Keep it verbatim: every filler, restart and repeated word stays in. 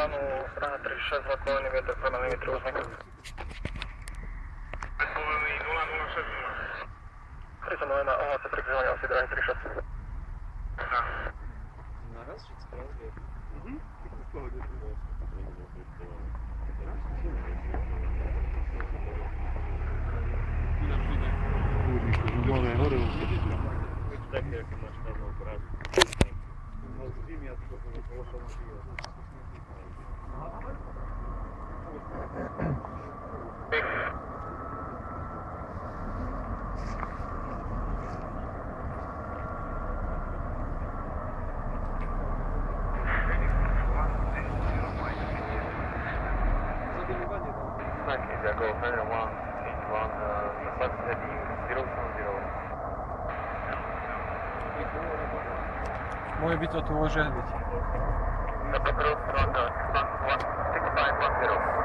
plánu, strana tri šesť, zlatkovný vietor, prvé milimetry uznika. Predpovedený nula nula šesť nula. tri som len na ohláse prekryžovania asi dráhy tri šesť. Naraz všetko rozvie. Mhm. V pohode. Zimone hore už. Také, aké máš tam na obrazu. No z zimy ja tylko to położę na siłę. Tak, jako Henry one eight one, Southwest heading zero seven zero. Môže byť to tu, môže byť. Na Petrol, Stranda, one six five one zero.